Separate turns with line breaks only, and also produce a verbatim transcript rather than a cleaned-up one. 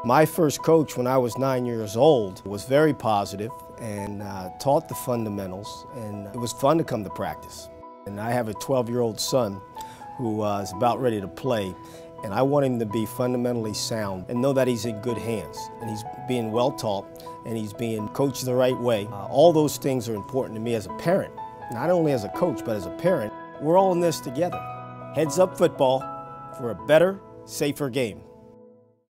My first coach when I was nine years old was very positive and uh, taught the fundamentals, and it was fun to come to practice. And I have a twelve-year-old son who uh, is about ready to play, and I want him to be fundamentally sound and know that he's in good hands, and he's being well taught, and he's being coached the right way. Uh, all those things are important to me as a parent, not only as a coach, but as a parent. We're all in this together. Heads up football for a better, safer game.